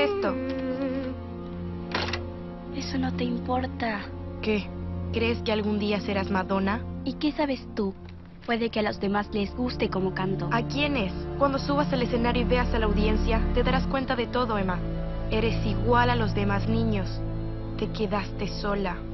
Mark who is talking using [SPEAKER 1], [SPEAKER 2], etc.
[SPEAKER 1] esto?
[SPEAKER 2] Eso no te importa.
[SPEAKER 1] ¿Qué? ¿Crees que algún día serás Madonna?
[SPEAKER 2] ¿Y qué sabes tú? Puede que a los demás les guste cómo canto.
[SPEAKER 1] ¿A quiénes? Cuando subas al escenario y veas a la audiencia, te darás cuenta de todo, Emma. Eres igual a los demás niños. Te quedaste sola.